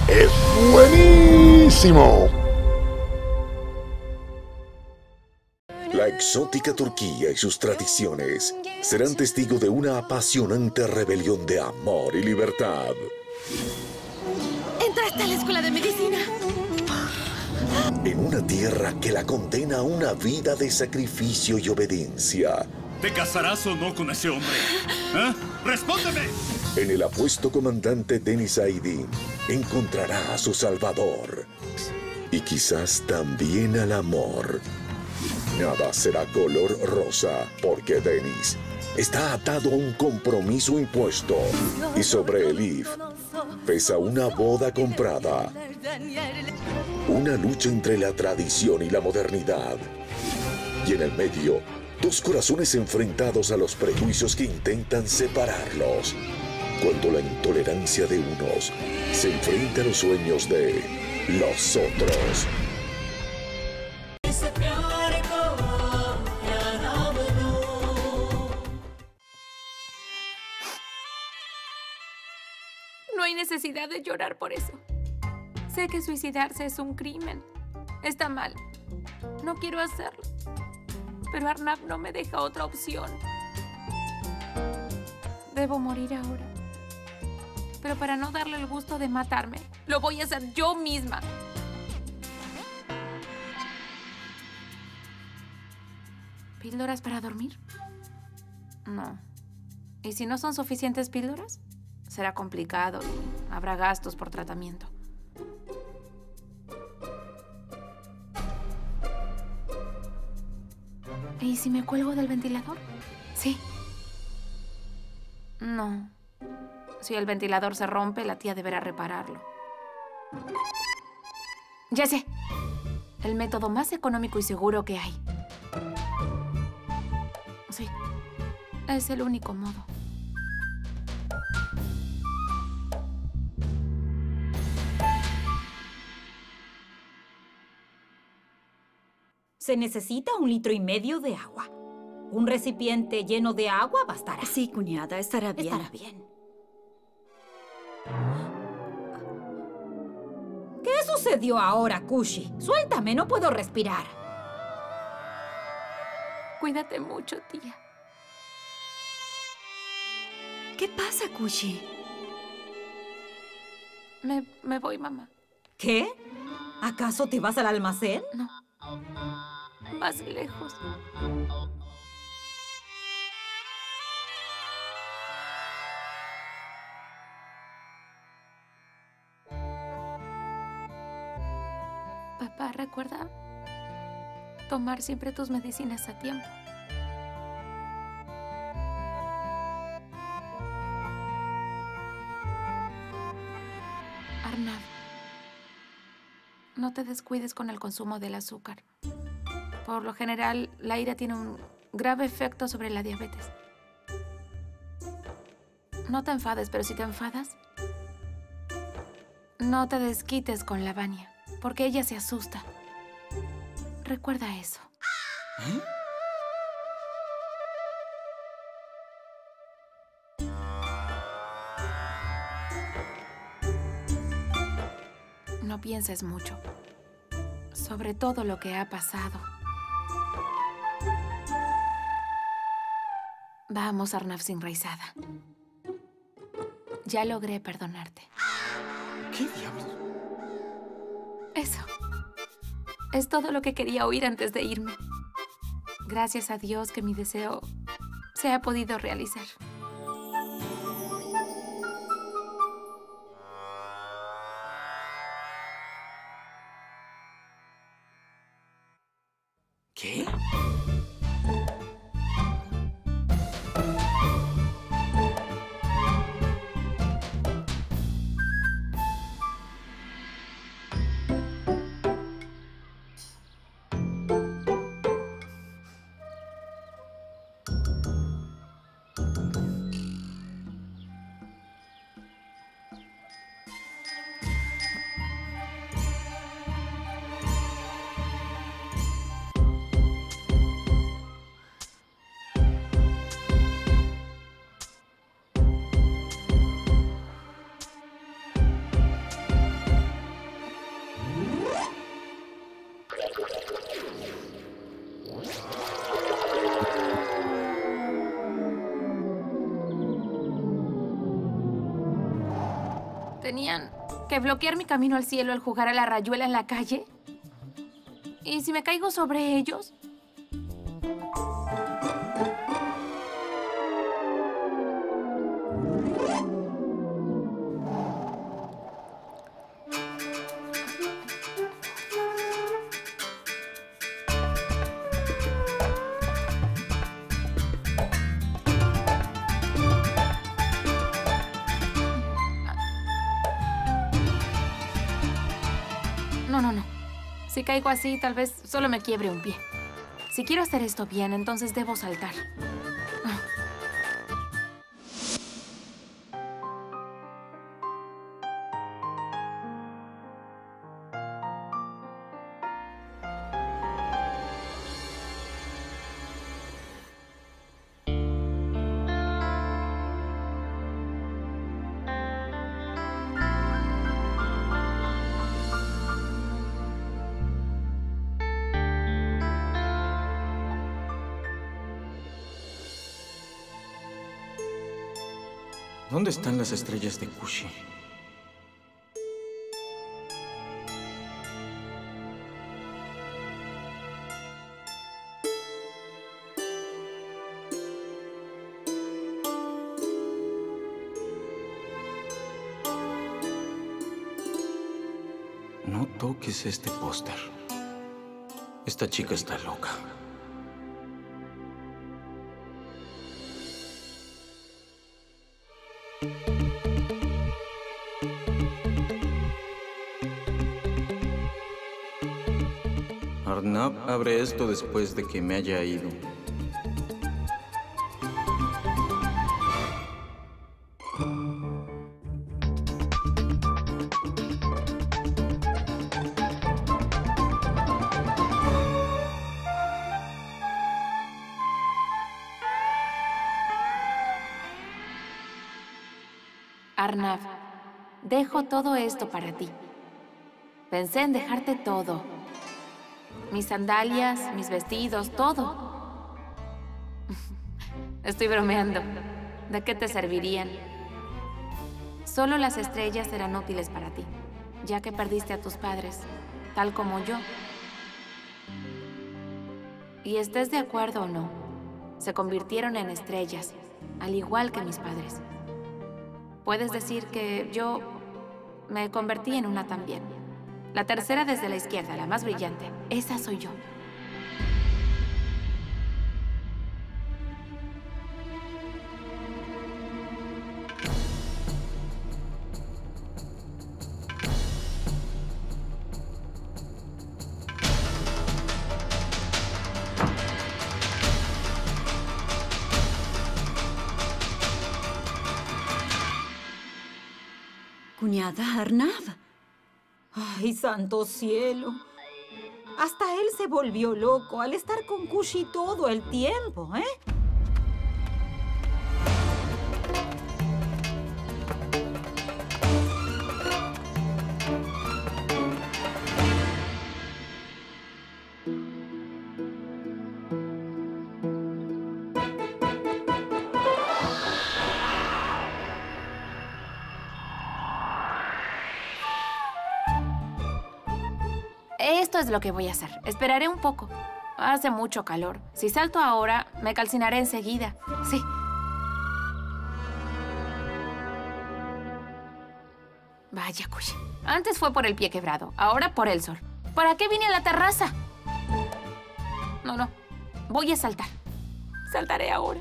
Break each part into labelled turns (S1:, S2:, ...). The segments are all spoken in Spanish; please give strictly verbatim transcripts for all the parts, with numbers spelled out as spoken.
S1: es buenísimo.
S2: La exótica Turquía y sus tradiciones serán testigos de una apasionante rebelión de amor y libertad.
S3: ¿Entraste a la escuela de medicina?
S2: En una tierra que la condena a una vida de sacrificio y obediencia.
S4: ¿Te casarás o no con ese hombre? ¿Eh? ¡Respóndeme!
S2: En el apuesto comandante Deniz Aydin encontrará a su salvador. Y quizás también al amor. Nada será color rosa, porque Deniz está atado a un compromiso impuesto. Y sobre Elif pesa una boda comprada. Una lucha entre la tradición y la modernidad. Y en el medio, dos corazones enfrentados a los prejuicios que intentan separarlos. Cuando la intolerancia de unos se enfrenta a los sueños de los otros.
S3: No hay necesidad de llorar por eso. Sé que suicidarse es un crimen. Está mal. No quiero hacerlo. Pero Arnab no me deja otra opción. Debo morir ahora. Pero para no darle el gusto de matarme, lo voy a hacer yo misma. ¿Píldoras para dormir? No. ¿Y si no son suficientes píldoras? Será complicado y habrá gastos por tratamiento. ¿Y si me cuelgo del ventilador? Sí. No. Si el ventilador se rompe, la tía deberá repararlo. Ya sé. El método más económico y seguro que hay. Sí. Es el único modo.
S5: Se necesita un litro y medio de agua. Un recipiente lleno de agua bastará.
S6: Sí, cuñada, estará bien.
S5: Estará bien. ¿Qué sucedió ahora, Kushi? Suéltame, no puedo respirar.
S3: Cuídate mucho, tía.
S6: ¿Qué pasa, Kushi?
S3: Me, me voy, mamá.
S5: ¿Qué? ¿Acaso te vas al almacén?
S3: No. Más lejos. Papá, recuerda tomar siempre tus medicinas a tiempo. Arnab, no te descuides con el consumo del azúcar. Por lo general, la ira tiene un grave efecto sobre la diabetes. No te enfades, pero si te enfadas, no te desquites con la Vania, porque ella se asusta. Recuerda eso.
S4: ¿Eh?
S3: No pienses mucho, sobre todo lo que ha pasado. Vamos, Arnab sin raizada. Ya logré perdonarte.
S4: ¿Qué diablos?
S3: Eso. Es todo lo que quería oír antes de irme. Gracias a Dios que mi deseo se ha podido realizar.
S4: ¿Qué?
S3: tenían que bloquear mi camino al cielo al jugar a la rayuela en la calle. ¿Y si me caigo sobre ellos? No, no, no. Si caigo así, tal vez solo me quiebre un pie. Si quiero hacer esto bien, entonces debo saltar. Ah.
S7: ¿Dónde están las estrellas de Kushi? No toques este póster. Esta chica está loca. Arnab, abre esto después de que me haya ido.
S3: Arnab, dejo todo esto para ti. Pensé en dejarte todo. Mis sandalias, mis vestidos, todo. Estoy bromeando. ¿De qué te servirían? Solo las estrellas serán útiles para ti, ya que perdiste a tus padres, tal como yo. Y estés de acuerdo o no, se convirtieron en estrellas, al igual que mis padres. Puedes decir que yo me convertí en una también. La tercera desde la izquierda, la más brillante. Esa soy yo.
S6: Cuñada Arnab.
S5: ¡Ay, santo cielo! Hasta él se volvió loco al estar con Kushi todo el tiempo, ¿eh?
S3: Esto es lo que voy a hacer. Esperaré un poco. Hace mucho calor. Si salto ahora, me calcinaré enseguida. Sí. Vaya, Kushi. Antes fue por el pie quebrado, ahora por el sol. ¿Para qué vine a la terraza? No, no. Voy a saltar. Saltaré ahora.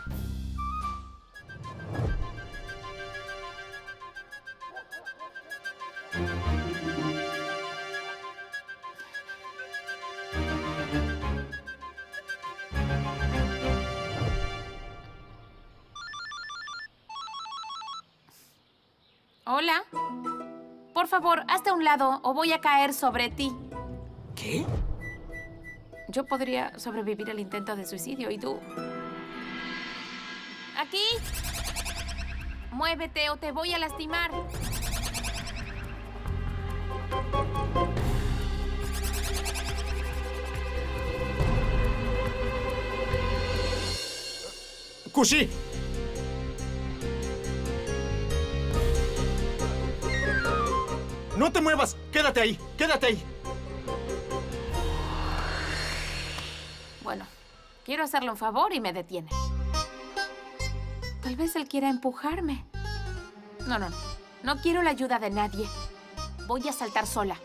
S3: Hola. Por favor, hazte a un lado o voy a caer sobre ti.
S7: ¿Qué?
S3: Yo podría sobrevivir al intento de suicidio y tú... ¡Aquí! Muévete o te voy a lastimar.
S7: ¡Kushi!
S8: ¡No te muevas! ¡Quédate ahí! ¡Quédate ahí!
S3: Bueno, quiero hacerle un favor y me detiene. Tal vez él quiera empujarme. No, no, no. No quiero la ayuda de nadie. Voy a saltar sola.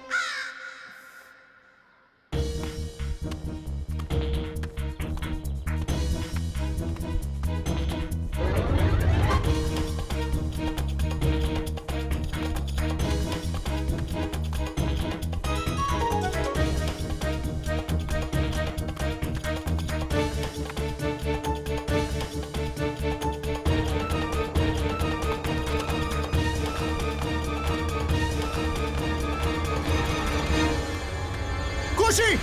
S8: ¡Kushi!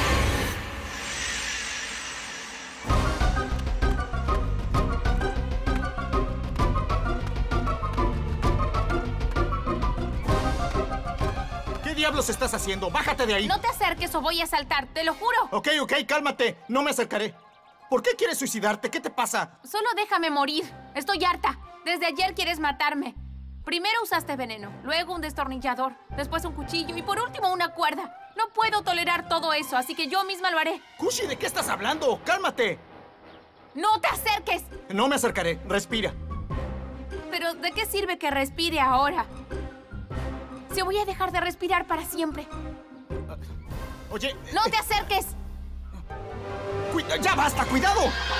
S8: ¿Qué diablos estás haciendo? ¡Bájate de ahí!
S3: No te acerques o voy a saltar, te lo juro.
S8: Ok, ok, cálmate. No me acercaré. ¿Por qué quieres suicidarte? ¿Qué te pasa?
S3: Solo déjame morir. Estoy harta. Desde ayer quieres matarme. Primero usaste veneno, luego un destornillador, después un cuchillo y por último una cuerda. No puedo tolerar todo eso, así que yo misma lo haré.
S8: Kushi, ¿de qué estás hablando? ¡Cálmate!
S3: ¡No te acerques!
S8: No me acercaré. Respira.
S3: Pero, ¿de qué sirve que respire ahora? Si voy a dejar de respirar para siempre.
S8: Oye...
S3: ¡No te acerques!
S8: Cuida- ¡Ya basta! ¡Cuidado!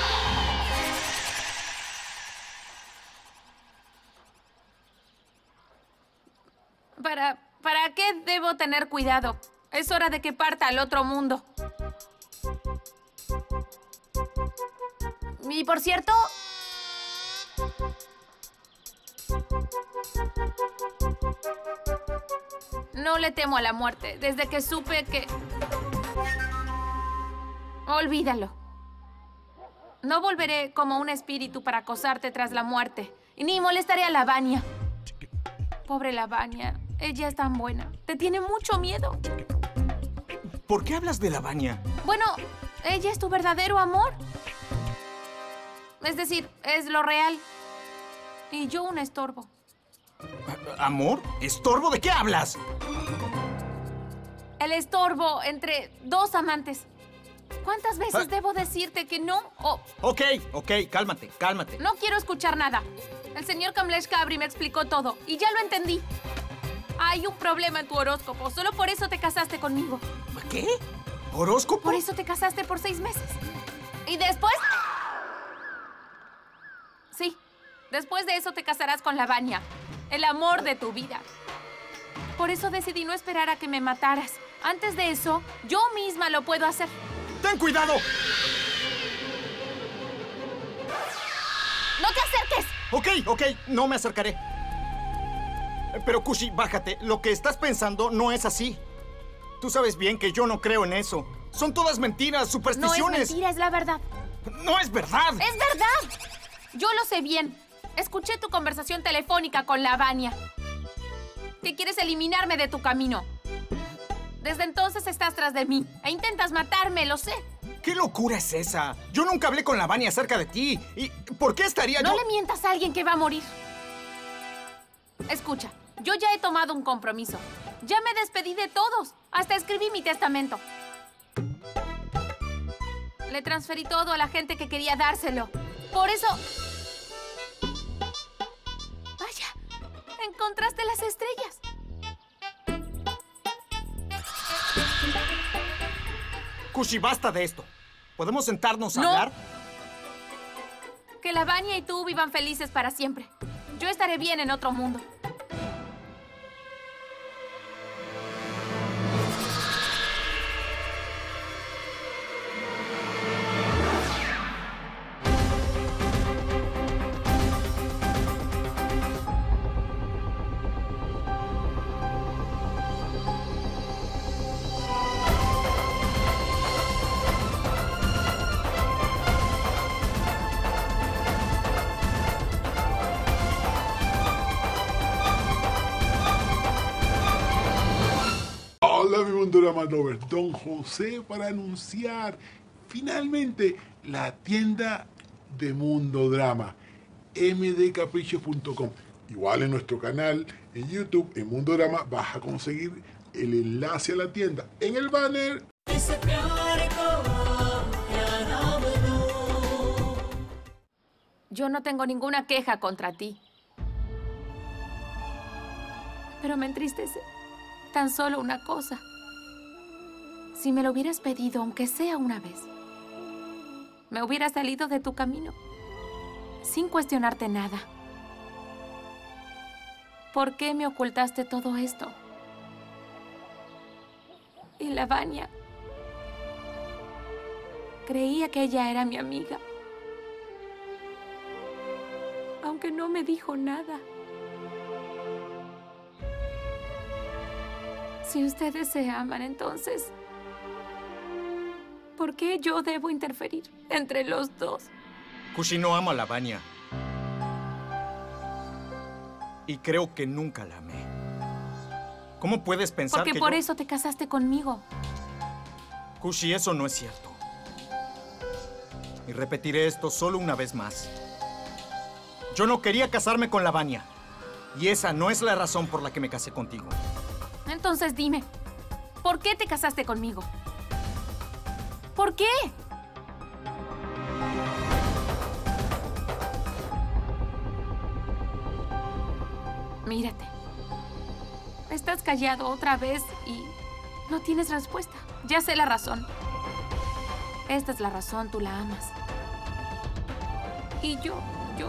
S3: ¿Para, ¿Para qué debo tener cuidado? Es hora de que parta al otro mundo. Y por cierto... No le temo a la muerte, desde que supe que... Olvídalo. No volveré como un espíritu para acosarte tras la muerte. Y ni molestaré a Lavania. Pobre Lavania. Ella es tan buena. Te tiene mucho miedo.
S8: ¿Por qué hablas de Lavania?
S3: Bueno, ella es tu verdadero amor. Es decir, es lo real. Y yo un estorbo.
S8: ¿Amor? ¿Estorbo? ¿De qué hablas?
S3: El estorbo entre dos amantes. ¿Cuántas veces
S8: Ah.
S3: debo decirte que no? O
S8: Ok, ok, cálmate, cálmate.
S3: no quiero escuchar nada. El señor Kamlesh Kabri me explicó todo y ya lo entendí. Hay un problema en tu horóscopo. Solo por eso te casaste conmigo.
S8: ¿Qué? ¿Horóscopo?
S3: Por eso te casaste por seis meses. Y después... Sí, después de eso te casarás con Lavania, el amor de tu vida. Por eso decidí no esperar a que me mataras. Antes de eso, yo misma lo puedo hacer.
S8: ¡Ten cuidado!
S3: ¡No te acerques!
S8: Ok, ok, no me acercaré. Pero Kushi, bájate. Lo que estás pensando no es así. Tú sabes bien que yo no creo en eso. Son todas mentiras,
S3: No es
S8: supersticiones.
S3: mentira, es la verdad.
S8: No es verdad.
S3: ¡Es verdad! Yo lo sé bien. Escuché tu conversación telefónica con Lavania. Que quieres eliminarme de tu camino. Desde entonces estás tras de mí e intentas matarme, lo sé.
S8: ¿Qué locura es esa? Yo nunca hablé con Lavania acerca de ti. ¿Y por qué estaría
S3: No
S8: yo...?
S3: le mientas a alguien que va a morir. Escucha, yo ya he tomado un compromiso. Ya me despedí de todos. Hasta escribí mi testamento. Le transferí todo a la gente que quería dárselo. Por eso... Vaya, encontraste las estrellas.
S8: Kushi, basta de esto. ¿Podemos sentarnos a
S3: No.
S8: hablar?
S3: Que Lavania y tú vivan felices para siempre. Yo estaré bien en otro mundo.
S1: Hola, mi Mundorama Lover, Don José para anunciar finalmente la tienda de Mundo Drama, m d caprichos punto com. Igual en nuestro canal en YouTube, en Mundorama, vas a conseguir el enlace a la tienda en el banner.
S3: Yo no tengo ninguna queja contra ti. Pero me entristece tan solo una cosa. Si me lo hubieras pedido, aunque sea una vez, me hubiera salido de tu camino, sin cuestionarte nada. ¿Por qué me ocultaste todo esto? Y Lavanya, creía que ella era mi amiga, aunque no me dijo nada. Si ustedes se aman, entonces, ¿por qué yo debo interferir entre los dos?
S8: Kushi no ama a Lavanya. Y creo que nunca la amé. ¿Cómo puedes pensar
S3: Porque
S8: que
S3: por
S8: yo...
S3: eso te casaste conmigo.
S8: Kushi, eso no es cierto. Y repetiré esto solo una vez más. Yo no quería casarme con Lavanya. Y esa no es la razón por la que me casé contigo.
S3: Entonces dime, ¿por qué te casaste conmigo? ¿Por qué? Mírate. Estás callado otra vez y no tienes respuesta. Ya sé la razón. Esta es la razón, tú la amas. Y yo, yo...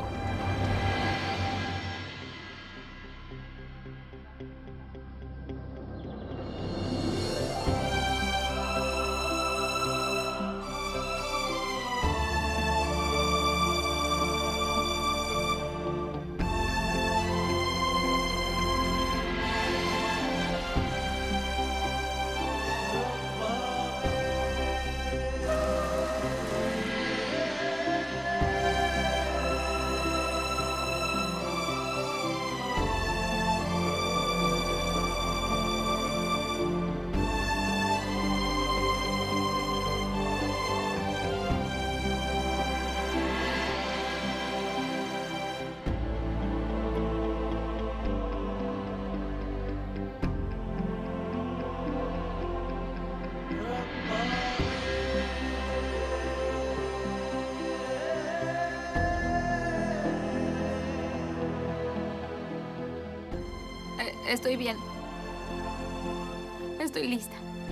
S3: Estoy bien. Estoy lista.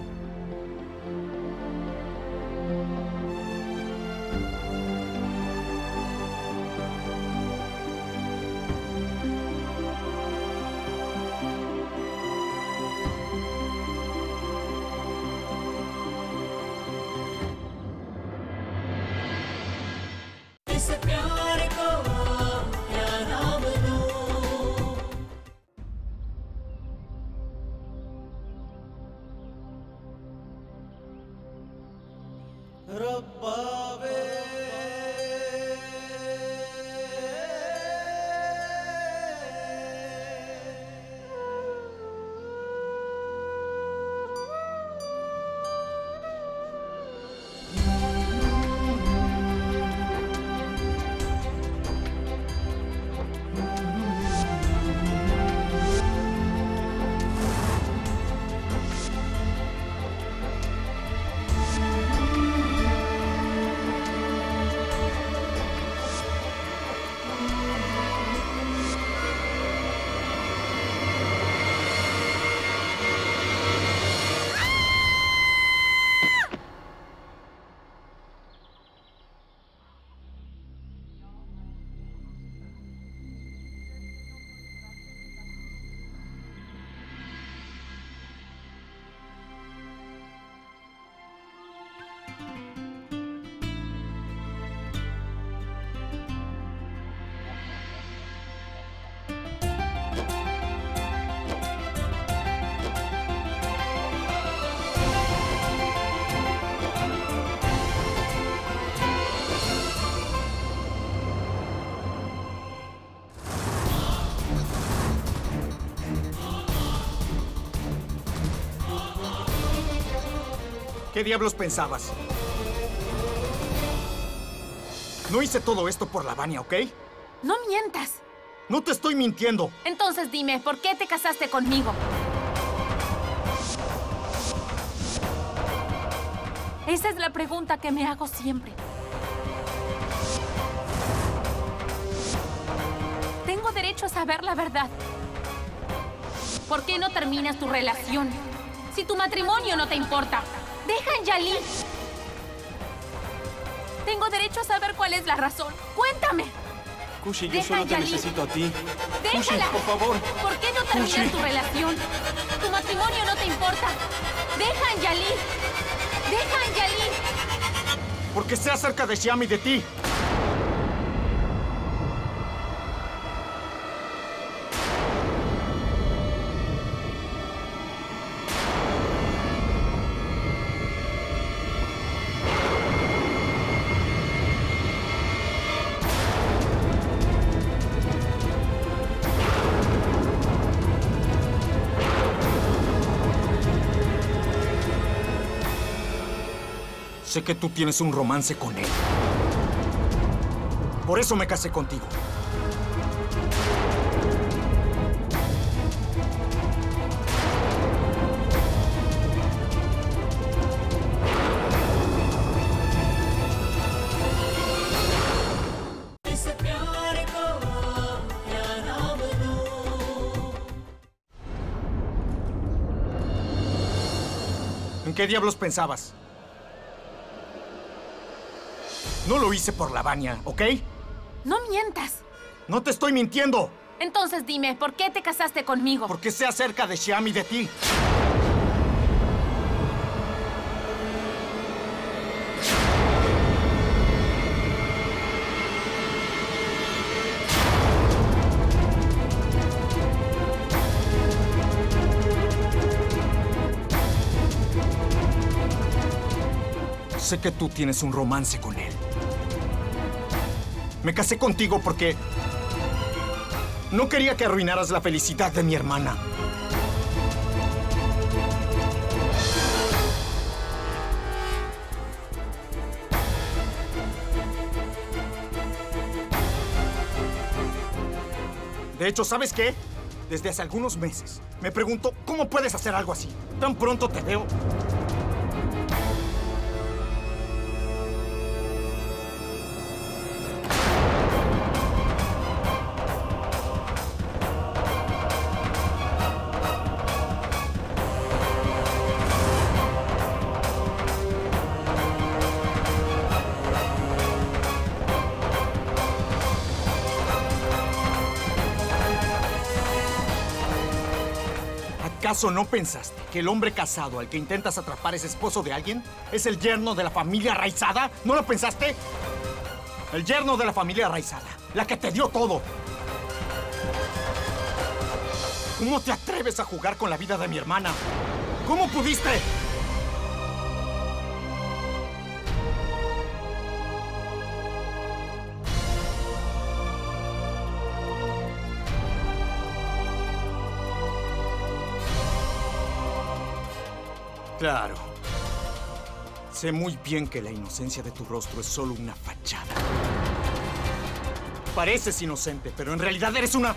S8: ¿Qué diablos pensabas? No hice todo esto por Lavanya, ¿ok?
S3: No mientas.
S8: No te estoy mintiendo.
S3: Entonces dime, ¿por qué te casaste conmigo? Esa es la pregunta que me hago siempre. Tengo derecho a saber la verdad. ¿Por qué no terminas tu relación? Si tu matrimonio no te importa, deja a Anjali. Tengo derecho a saber cuál es la razón. ¡Cuéntame!
S7: Kushi, yo
S3: Deja
S7: solo
S3: a
S7: te
S3: Anjali.
S7: necesito a ti. Kushi,
S3: ¡Déjala!
S7: por favor.
S3: ¿Por qué no terminas
S7: Kushi.
S3: tu relación? Tu matrimonio no te importa. ¡Deja a Anjali! ¡Deja a Anjali!
S8: Porque sé acerca de Xiam y de ti. Sé que tú tienes un romance con él. Por eso me casé contigo. ¿En qué diablos pensabas? No lo hice por Lavanya, ¿ok?
S3: No mientas.
S8: No te estoy mintiendo.
S3: Entonces dime, ¿por qué te casaste conmigo?
S8: Porque sé acerca de Xiam y de ti. Sé que tú tienes un romance con él. Me casé contigo porque no quería que arruinaras la felicidad de mi hermana. De hecho, ¿sabes qué? Desde hace algunos meses me pregunto cómo puedes hacer algo así. Tan pronto te veo. ¿Acaso no pensaste que el hombre casado al que intentas atrapar es esposo de alguien? ¿Es el yerno de la familia Raizada? ¿No lo pensaste? El yerno de la familia Raizada, la que te dio todo. ¿Cómo te atreves a jugar con la vida de mi hermana? ¿Cómo pudiste? Claro. Sé muy bien que la inocencia de tu rostro es solo una fachada. Pareces inocente, pero en realidad eres una...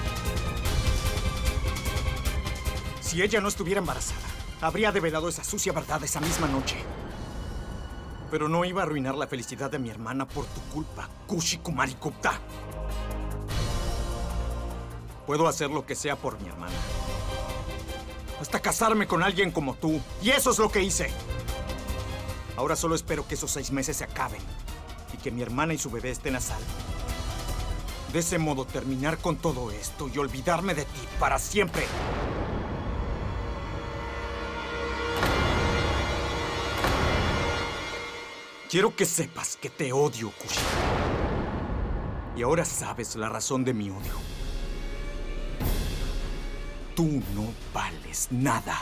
S8: Si ella no estuviera embarazada, habría develado esa sucia verdad esa misma noche. Pero no iba a arruinar la felicidad de mi hermana por tu culpa, Kushi Kumari Gupta. Puedo hacer lo que sea por mi hermana. Hasta casarme con alguien como tú. Y eso es lo que hice. Ahora solo espero que esos seis meses se acaben y que mi hermana y su bebé estén a salvo. De ese modo terminar con todo esto y olvidarme de ti para siempre. Quiero que sepas que te odio, Kushi. Y ahora sabes la razón de mi odio. Tú no vales nada.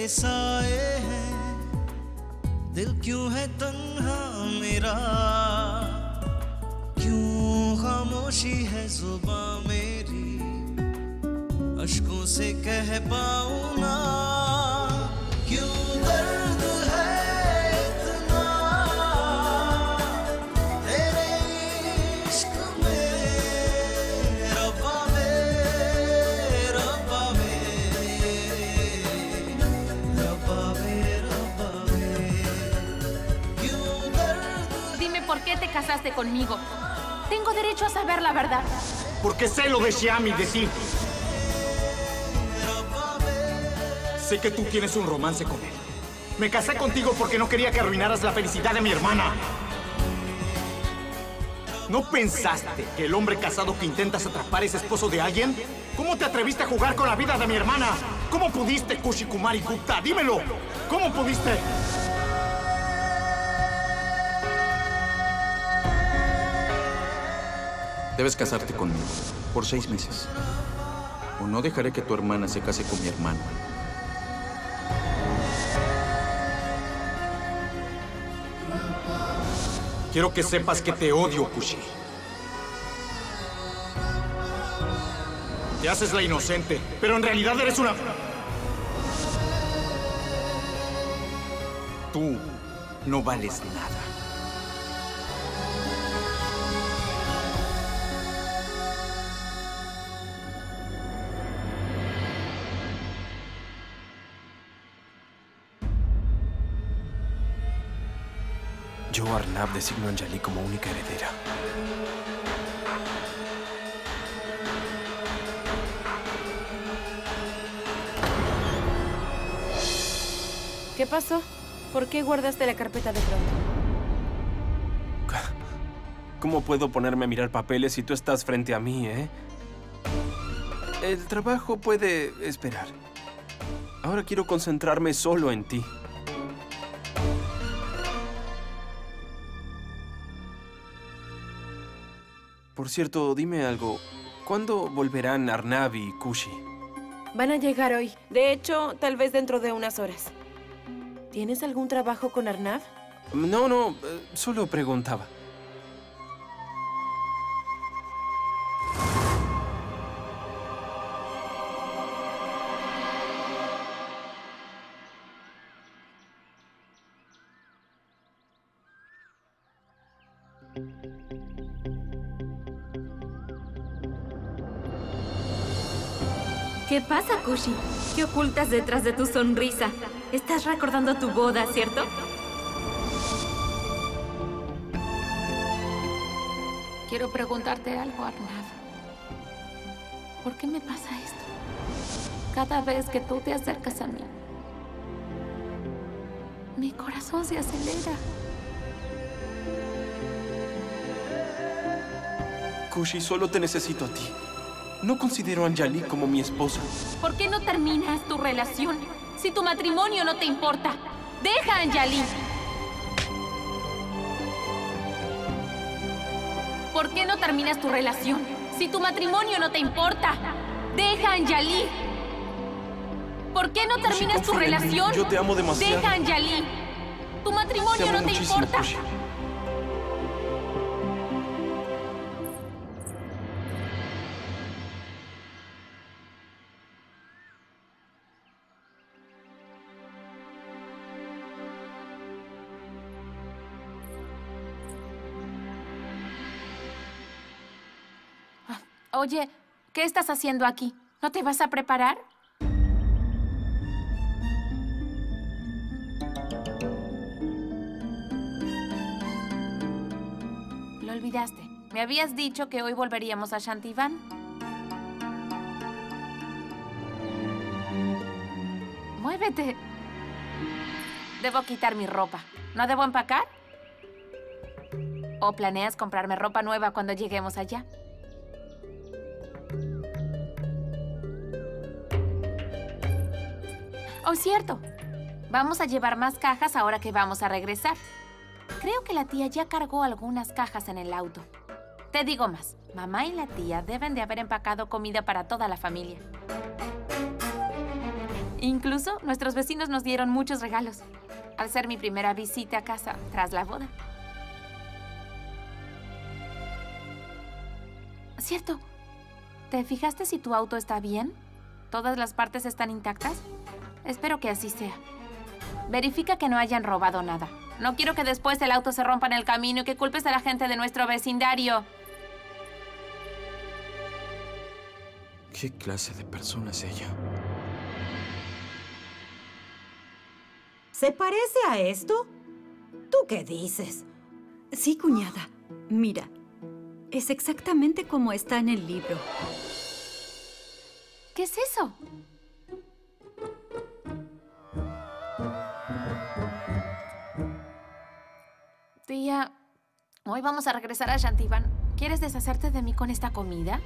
S9: साए हैं दिल क्यों है तन्हा मेरा क्यों खामोशी है जुबां मेरी अश्कों से कह पाऊं ना क्यों दर्द है इतना तेरे इश्क में रब्बा में रब्बा में रब्बा में रब्बा में क्यों दर्द
S3: Dime por qué te casaste conmigo. Tengo derecho a saber la verdad.
S8: Porque sé lo de Shyam y de ti. Sé que tú tienes un romance con él. Me casé contigo porque no quería que arruinaras la felicidad de mi hermana. ¿No pensaste que el hombre casado que intentas atrapar es esposo de alguien? ¿Cómo te atreviste a jugar con la vida de mi hermana? ¿Cómo pudiste, Kushi Kumari Gupta? ¡Dímelo! ¿Cómo pudiste? Debes casarte conmigo por seis meses. O no dejaré que tu hermana se case con mi hermano. Quiero que sepas que te odio, Kushi. Te haces la inocente, pero en realidad eres una... Tú no vales nada.
S10: Yo, Arnab, designo a Anjali como única heredera.
S11: ¿Qué pasó? ¿Por qué guardaste la carpeta de pronto?
S10: ¿Cómo puedo ponerme a mirar papeles si tú estás frente a mí, eh? El trabajo puede esperar. Ahora quiero concentrarme solo en ti. Por cierto, dime algo. ¿Cuándo volverán Arnab y Kushi?
S11: Van a llegar hoy. De hecho, tal vez dentro de unas horas. ¿Tienes algún trabajo con Arnab?
S10: No, no. eh, Solo preguntaba.
S6: ¿Qué pasa, Kushi? ¿Qué ocultas detrás de tu sonrisa? Estás recordando tu boda, ¿cierto?
S3: Quiero preguntarte algo, Arnab. ¿Por qué me pasa esto? Cada vez que tú te acercas a mí, mi corazón se acelera.
S10: Kushi, solo te necesito a ti. No considero a Anjali como mi esposa.
S3: ¿Por qué no terminas tu relación? Si tu matrimonio no te importa, deja a Anjali. ¿Por qué no terminas tu relación? Si tu matrimonio no te importa, deja a Anjali. ¿Por qué no
S10: Kushi,
S3: terminas tu
S10: confía en mí.
S3: relación?
S10: Yo te amo demasiado.
S3: Deja a Anjali. Tu matrimonio
S10: Te amo
S3: no te
S10: muchísimo,
S3: importa.
S10: Kushi.
S3: Oye, ¿qué estás haciendo aquí? ¿No te vas a preparar? Lo olvidaste. Me habías dicho que hoy volveríamos a Shantivan. Muévete. Debo quitar mi ropa. ¿No debo empacar? ¿O planeas comprarme ropa nueva cuando lleguemos allá? Oh, cierto. Vamos a llevar más cajas ahora que vamos a regresar. Creo que la tía ya cargó algunas cajas en el auto. Te digo más. Mamá y la tía deben de haber empacado comida para toda la familia. Incluso nuestros vecinos nos dieron muchos regalos, al ser mi primera visita a casa tras la boda. Cierto. ¿Te fijaste si tu auto está bien? ¿Todas las partes están intactas? Espero que así sea. Verifica que no hayan robado nada. No quiero que después el auto se rompa en el camino y que culpes a la gente de nuestro vecindario.
S7: ¿Qué clase de persona es ella?
S5: ¿Se parece a esto? ¿Tú qué dices?
S12: Sí, cuñada. Mira, es exactamente como está en el libro.
S3: ¿Qué es eso? Tía, hoy vamos a regresar a Shantiban. ¿Quieres deshacerte de mí con esta comida?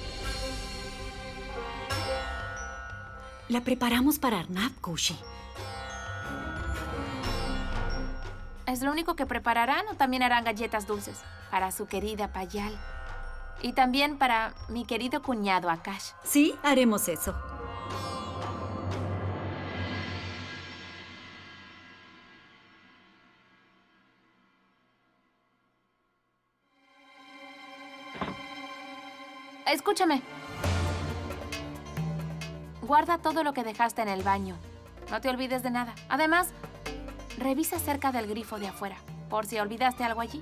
S12: La preparamos para Arnab, Kushi.
S3: ¿Es lo único que prepararán o también harán galletas dulces? Para su querida Payal. Y también para mi querido cuñado Akash.
S12: Sí, haremos eso.
S3: Escúchame. Guarda todo lo que dejaste en el baño. No te olvides de nada. Además, revisa cerca del grifo de afuera, por si olvidaste algo allí.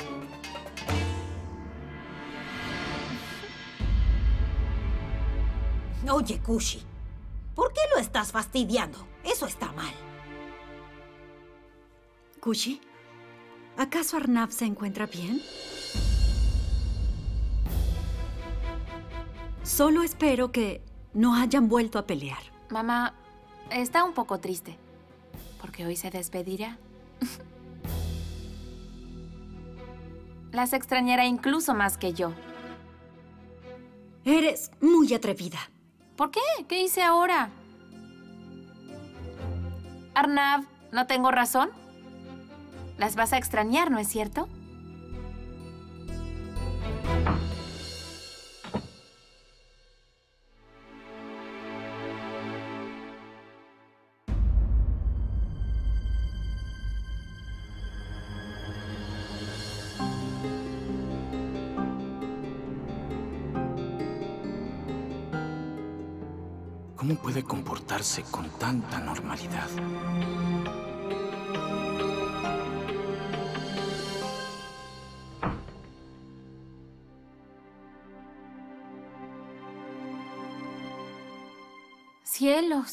S5: Oye, Kushi, ¿por qué lo estás fastidiando? Eso está mal.
S12: Kushi, ¿acaso Arnab se encuentra bien? Solo espero que no hayan vuelto a pelear.
S3: Mamá, está un poco triste, porque hoy se despedirá. Las extrañará incluso más que yo.
S12: Eres muy atrevida.
S3: ¿Por qué? ¿Qué hice ahora? Arnab, ¿no tengo razón? Las vas a extrañar, ¿no es cierto?
S7: ¿Cómo puede comportarse con tanta normalidad?
S3: ¡Cielos!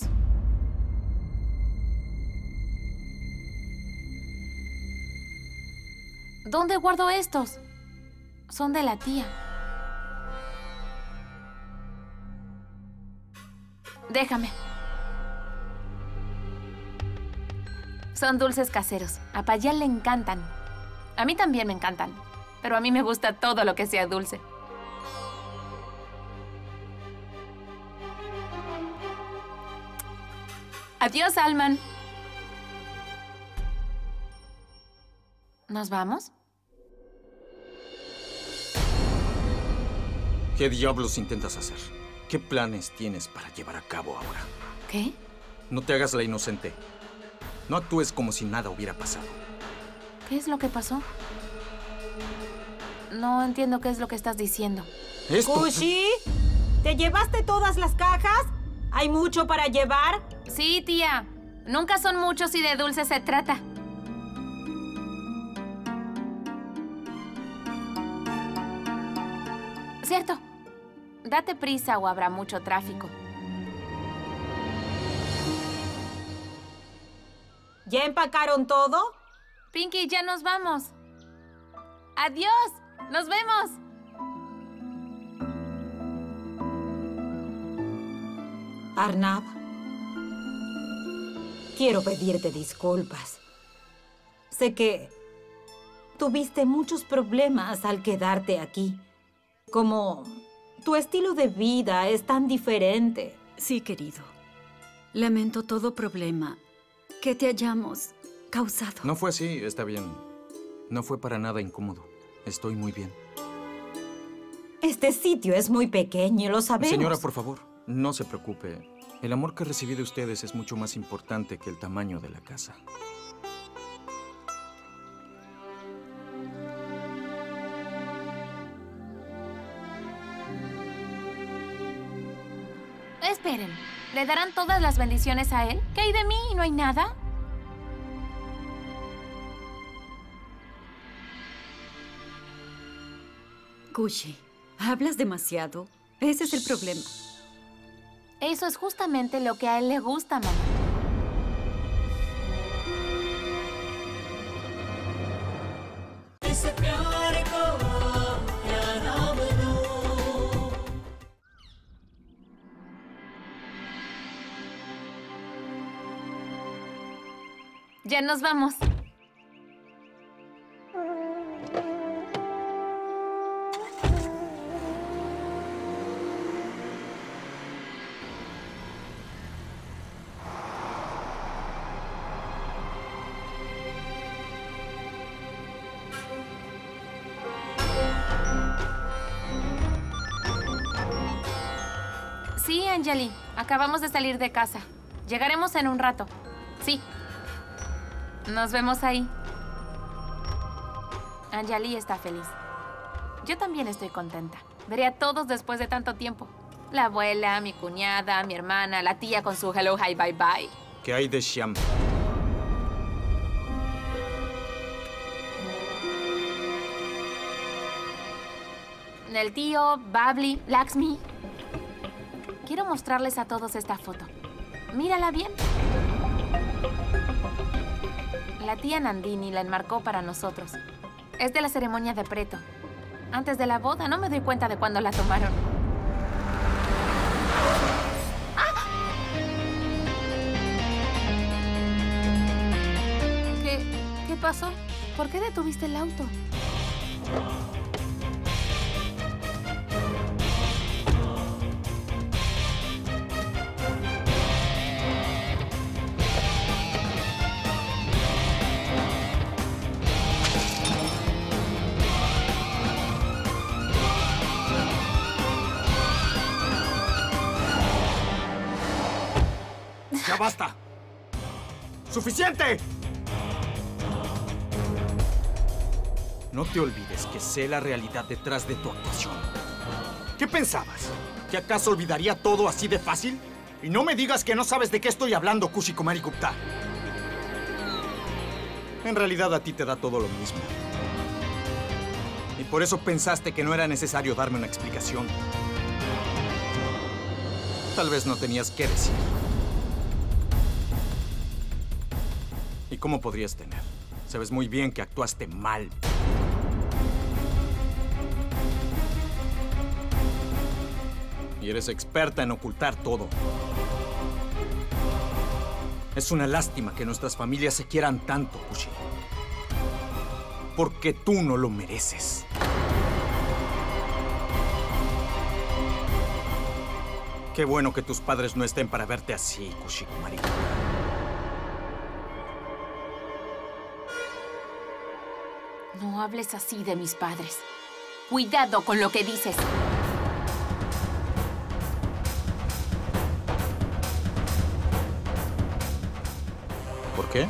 S3: ¿Dónde guardo estos? Son de la tía. Déjame. Son dulces caseros. A Payal le encantan. A mí también me encantan. Pero a mí me gusta todo lo que sea dulce. Adiós, Alman. ¿Nos vamos?
S7: ¿Qué diablos intentas hacer? ¿Qué planes tienes para llevar a cabo ahora?
S3: ¿Qué?
S7: No te hagas la inocente. No actúes como si nada hubiera pasado.
S3: ¿Qué es lo que pasó? No entiendo qué es lo que estás diciendo.
S7: ¿Esto?
S5: ¿Kushi? ¿Te llevaste todas las cajas? ¿Hay mucho para llevar?
S3: Sí, tía. Nunca son muchos si de dulce se trata. Cierto. Date prisa o habrá mucho tráfico.
S5: ¿Ya empacaron todo?
S3: Pinky, ya nos vamos. ¡Adiós! ¡Nos vemos!
S5: Arnab, quiero pedirte disculpas. Sé que tuviste muchos problemas al quedarte aquí. Como tu estilo de vida es tan diferente.
S12: Sí, querido. Lamento todo problema que te hayamos causado.
S7: No fue así, está bien. No fue para nada incómodo. Estoy muy bien.
S5: Este sitio es muy pequeño, lo sabemos.
S7: Señora, por favor, no se preocupe.
S8: El amor que recibí de ustedes es mucho más importante que el tamaño de la casa.
S3: Esperen, ¿le darán todas las bendiciones a él? ¿Qué hay de mí? ¿No hay nada?
S12: Kushi, hablas demasiado. Ese es el problema.
S3: Eso es justamente lo que a él le gusta, mamá. Ya nos vamos. Sí, Anjali. Acabamos de salir de casa. Llegaremos en un rato. Sí. Nos vemos ahí. Anjali está feliz. Yo también estoy contenta. Veré a todos después de tanto tiempo. La abuela, mi cuñada, mi hermana, la tía con su hello, hi, bye, bye.
S8: ¿Qué hay de Shyam?
S3: El tío, Babli, Lakshmi. Quiero mostrarles a todos esta foto. Mírala bien. La tía Nandini la enmarcó para nosotros. Es de la ceremonia de preto. Antes de la boda, no me doy cuenta de cuándo la tomaron. ¡Ah! ¿Qué, ¿Qué pasó? ¿Por qué detuviste el auto?
S8: ¡Ya basta! ¡Suficiente! No te olvides que sé la realidad detrás de tu actuación. ¿Qué pensabas? ¿Que acaso olvidaría todo así de fácil? Y no me digas que no sabes de qué estoy hablando, Kushi Kumari Gupta. En realidad a ti te da todo lo mismo. Y por eso pensaste que no era necesario darme una explicación. Tal vez no tenías que decir. ¿Y cómo podrías tener? Sabes muy bien que actuaste mal. Y eres experta en ocultar todo. Es una lástima que nuestras familias se quieran tanto, Kushi. Porque tú no lo mereces. Qué bueno que tus padres no estén para verte así, Kushi Kumari.
S3: No hables así de mis padres. Cuidado con lo que dices.
S8: ¿Por qué?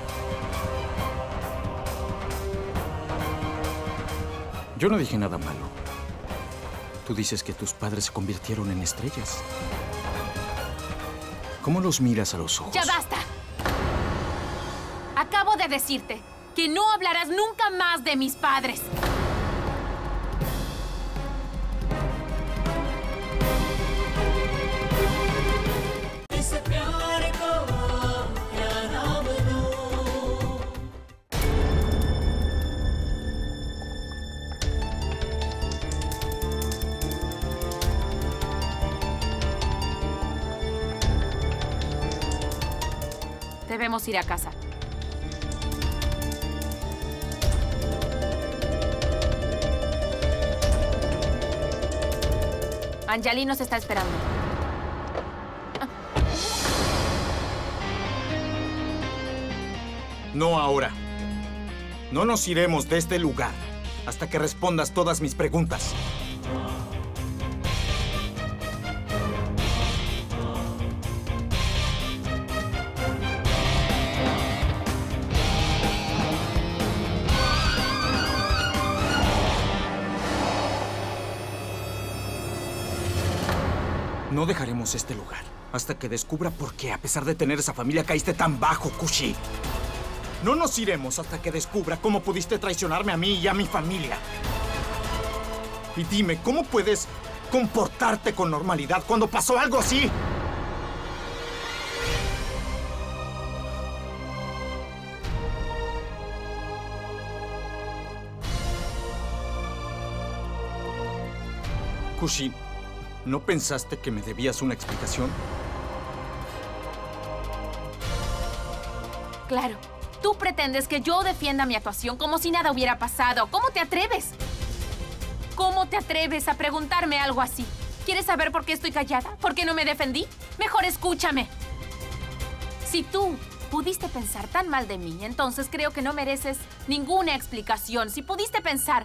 S8: Yo no dije nada malo. Tú dices que tus padres se convirtieron en estrellas. ¿Cómo los miras a los ojos?
S3: ¡Ya basta! Acabo de decirte que no hablarás nunca más de mis padres. Debemos ir a casa. Anjali nos está esperando.
S8: No ahora. No nos iremos de este lugar hasta que respondas todas mis preguntas. No dejaremos este lugar hasta que descubra por qué, a pesar de tener esa familia, caíste tan bajo, Kushi. No nos iremos hasta que descubra cómo pudiste traicionarme a mí y a mi familia. Y dime, ¿cómo puedes comportarte con normalidad cuando pasó algo así? Kushi, ¿no pensaste que me debías una explicación?
S3: Claro. Tú pretendes que yo defienda mi actuación como si nada hubiera pasado. ¿Cómo te atreves? ¿Cómo te atreves a preguntarme algo así? ¿Quieres saber por qué estoy callada? ¿Por qué no me defendí? Mejor escúchame. Si tú pudiste pensar tan mal de mí, entonces creo que no mereces ninguna explicación. Si pudiste pensar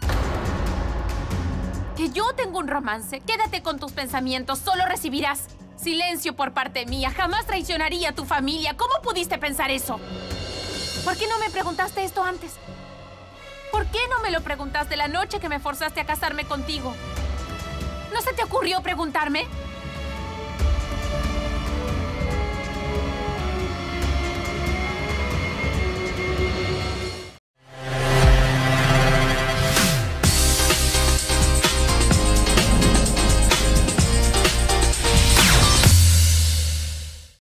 S3: que yo tengo un romance, quédate con tus pensamientos. Solo recibirás silencio por parte mía. Jamás traicionaría a tu familia. ¿Cómo pudiste pensar eso? ¿Por qué no me preguntaste esto antes? ¿Por qué no me lo preguntaste la noche que me forzaste a casarme contigo? ¿No se te ocurrió preguntarme?